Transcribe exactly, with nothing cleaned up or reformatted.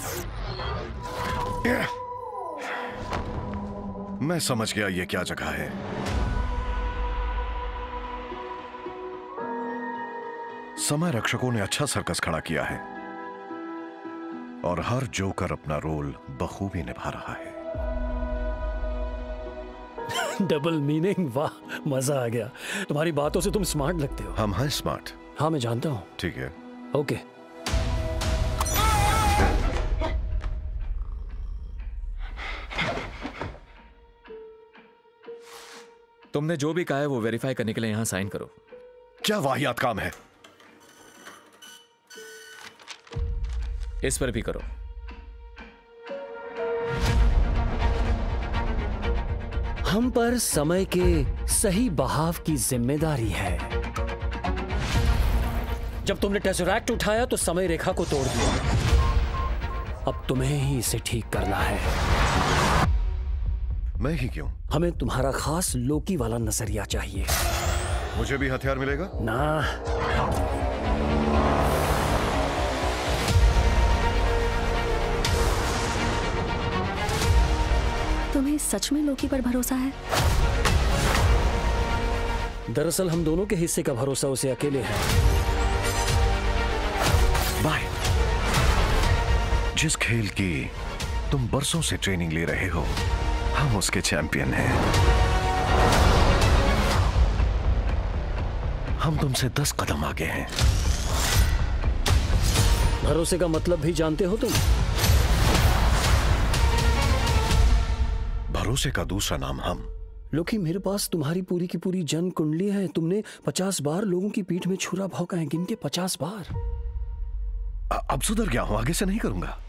मैं समझ गया ये क्या जगह है। समय रक्षकों ने अच्छा सर्कस खड़ा किया है और हर जोकर अपना रोल बखूबी निभा रहा है। डबल मीनिंग, वाह मजा आ गया। तुम्हारी बातों से तुम स्मार्ट लगते हो। हम हैं स्मार्ट। हाँ मैं जानता हूँ। ठीक है, ओके। तुमने जो भी कहा है वो वेरीफाई करने के लिए यहां साइन करो। क्या वाहियात काम है। इस पर भी करो। हम पर समय के सही बहाव की जिम्मेदारी है। जब तुमने टेसरैक्ट उठाया तो समय रेखा को तोड़ दिया। अब तुम्हें ही इसे ठीक करना है। मैं ही क्यों? हमें तुम्हारा खास लोकी वाला नजरिया चाहिए। मुझे भी हथियार मिलेगा? ना, तुम्हें सच में लोकी पर भरोसा है? दरअसल हम दोनों के हिस्से का भरोसा उसे अकेले है। बाय। जिस खेल की तुम बरसों से ट्रेनिंग ले रहे हो, हम उसके चैंपियन हैं। हम तुमसे दस कदम आगे हैं। भरोसे का मतलब भी जानते हो तुम? भरोसे का दूसरा नाम हम। लोकी, मेरे पास तुम्हारी पूरी की पूरी जन्म कुंडली है। तुमने पचास बार लोगों की पीठ में छुरा भौंका है, गिन के पचास बार। अब सुधर गया हूं, आगे से नहीं करूंगा।